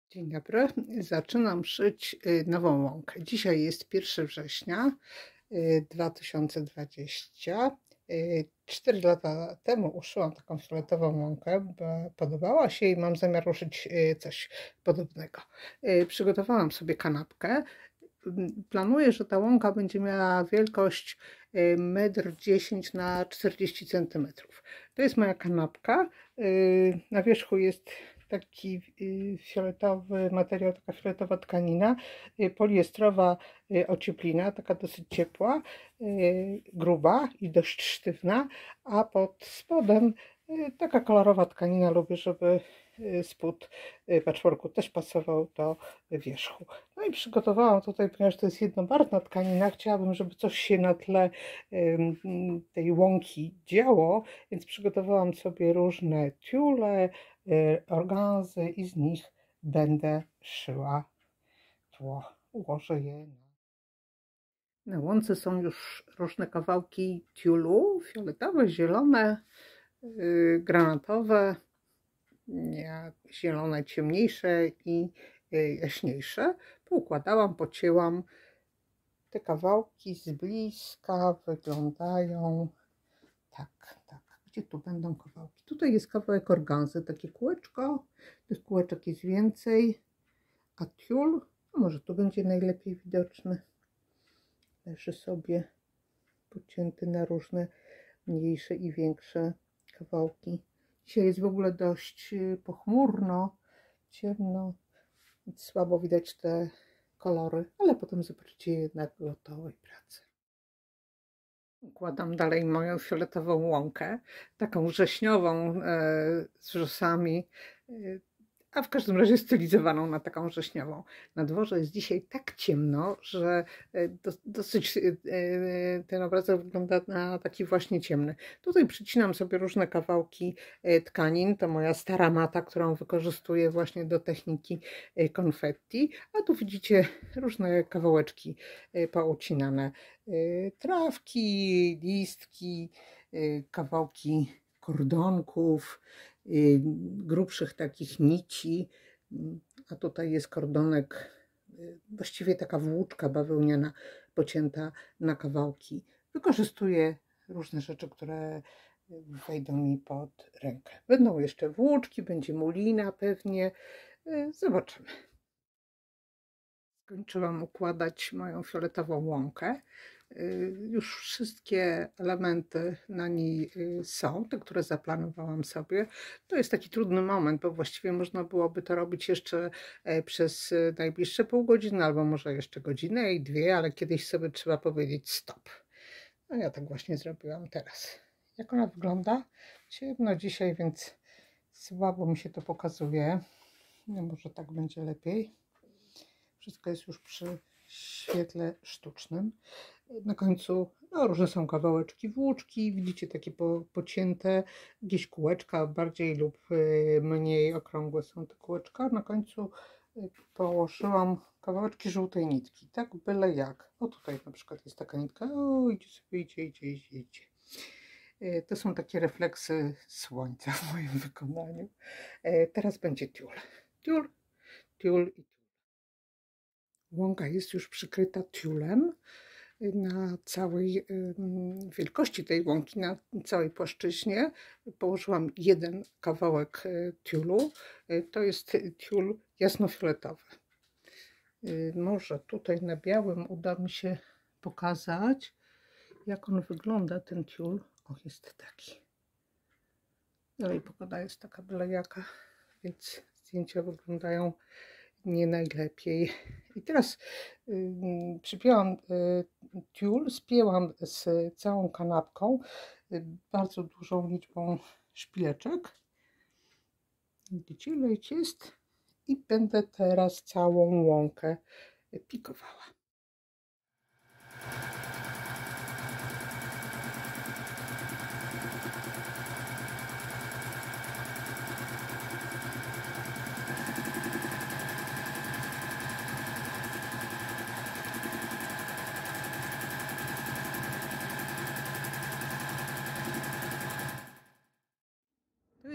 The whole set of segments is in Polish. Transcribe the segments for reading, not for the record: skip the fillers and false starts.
Dzień dobry. Zaczynam szyć nową łąkę. Dzisiaj jest 1 września 2020. 4 lata temu uszyłam taką fioletową łąkę, bo podobała się i mam zamiar uszyć coś podobnego. Przygotowałam sobie kanapkę. Planuję, że ta łąka będzie miała wielkość 1,10 m na 40 cm. To jest moja kanapka. Na wierzchu jest taki fioletowy materiał, taka fioletowa tkanina, poliestrowa ocieplina, taka dosyć ciepła, gruba i dość sztywna, a pod spodem taka kolorowa tkanina. Lubię, żeby spód patchworku też pasował do wierzchu. No i przygotowałam tutaj, ponieważ to jest jednobarwna tkanina, chciałabym, żeby coś się na tle tej łąki działo, więc przygotowałam sobie różne tiule, organzy i z nich będę szyła tło. Ułożę je. Na łące są już różne kawałki tiulu, fioletowe, zielone, granatowe, zielone ciemniejsze i jaśniejsze. Poukładałam, pocięłam. Te kawałki z bliska wyglądają tak. Gdzie tu będą kawałki? Tutaj jest kawałek organzy, takie kółeczko. Tych kółeczek jest więcej. A tiul, no może tu będzie najlepiej widoczny. Leży sobie pocięty na różne mniejsze i większe kawałki. Dzisiaj jest w ogóle dość pochmurno, ciemno, więc słabo widać te kolory, ale potem zobaczycie jednak gotowej pracy. Układam dalej moją fioletową łąkę, taką wrześniową z wrzosami, a w każdym razie stylizowaną na taką wrześniową. Na dworze jest dzisiaj tak ciemno, że dosyć ten obrazek wygląda na taki właśnie ciemny. Tutaj przycinam sobie różne kawałki tkanin. To moja stara mata, którą wykorzystuję właśnie do techniki konfetti. A tu widzicie różne kawałeczki poucinane. Trawki, listki, kawałki kordonków, grubszych takich nici, a tutaj jest kordonek, właściwie taka włóczka bawełniana pocięta na kawałki. Wykorzystuję różne rzeczy, które wejdą mi pod rękę. Będą jeszcze włóczki, będzie mulina pewnie, zobaczymy. Skończyłam układać moją fioletową łąkę. Już wszystkie elementy na niej są, te, które zaplanowałam sobie. To jest taki trudny moment, bo właściwie można byłoby to robić jeszcze przez najbliższe pół godziny, albo może jeszcze godzinę i dwie, ale kiedyś sobie trzeba powiedzieć stop. No ja tak właśnie zrobiłam teraz. Jak ona wygląda? Ciemno dzisiaj, więc słabo mi się to pokazuje. No może tak będzie lepiej. Wszystko jest już przy świetle sztucznym. Na końcu różne są kawałeczki włóczki. Widzicie takie pocięte, gdzieś kółeczka, bardziej lub mniej okrągłe są te kółeczka. Na końcu położyłam kawałeczki żółtej nitki, tak byle jak. O, tutaj na przykład jest taka nitka. O, idzie sobie, idzie. To są takie refleksy słońca w moim wykonaniu. Teraz będzie tiul. Tiul i tiul. Łąka jest już przykryta tiulem na całej wielkości tej łąki, na całej płaszczyźnie. Położyłam jeden kawałek tiulu. To jest tiul jasnofioletowy. Może tutaj na białym uda mi się pokazać, jak on wygląda, ten tiul. O, jest taki. Dalej pogoda jest taka byle jaka, więc zdjęcia wyglądają nie najlepiej. I teraz przypięłam tiul, spięłam z całą kanapką, bardzo dużą liczbą szpileczek. Widzicie, ile ich jest? I będę teraz całą łąkę pikowała.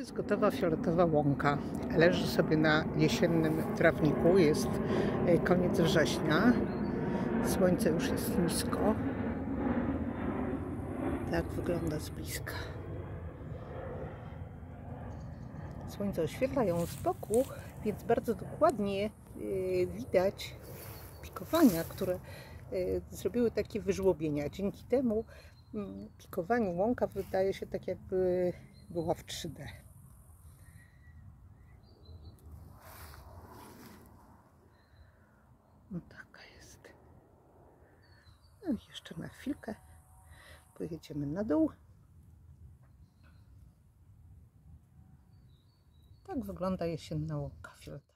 Jest gotowa fioletowa łąka. Leży sobie na jesiennym trawniku. Jest koniec września. Słońce już jest nisko. Tak wygląda z bliska. Słońce oświetla ją z boku, więc bardzo dokładnie widać pikowania, które zrobiły takie wyżłobienia. Dzięki temu pikowaniu łąka wydaje się tak, jakby była w 3D. No taka jest. No i jeszcze na chwilkę pojedziemy na dół. Tak wygląda jesienna łąka fioletowa.